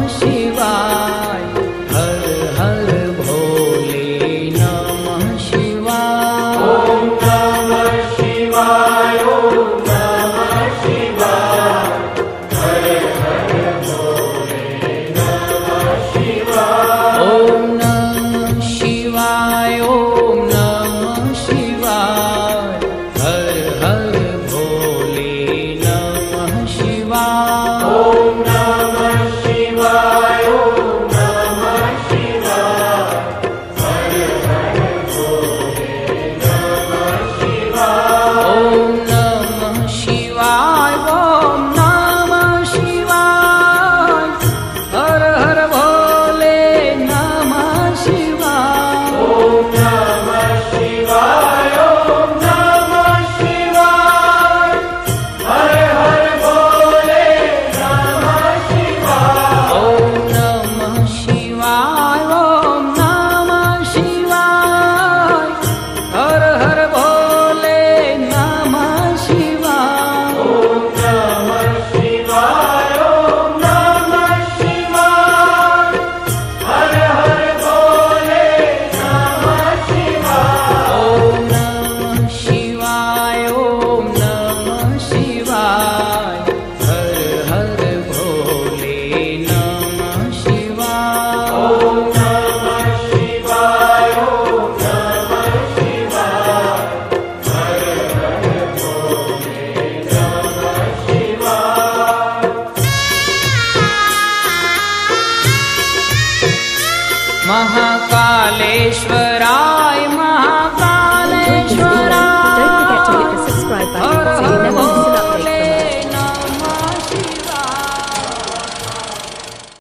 शिवाय। हर हर भोले नमः शिवाय। ओम नमः शिवाय, ओम नमः शिवाय। हर हर भोले नमः शिवाय। ओम नमः शिवाय, ओम नमः शिवाय। हर हर भोले नमः शिवाय। ओम नमः शिवाय, ओम नमः शिवाय। हर हर भोले नमः शिवाय। ओम नमः शिवाय, ओम नमः शिवाय। हर हर भोले नमः शिवाय। ओम नमः शिवाय, ओम नमः शिवाय। हर हर भोले नमः शिवाय। ओम नमः शिवाय, ओम नमः शिवाय। हर हर भोले नमः शिवाय। ओम नमः शिवाय, ओम नमः शिवाय। हर हर भोले नमः शिवाय। ओम नमः शिवाय, ओम नमः शिवाय। हर हर भोले नमः शिवाय। ओम नमः शिवाय, ओम नमः शिवाय। हर हर भोले नमः शिवाय। महाकालेश्वराय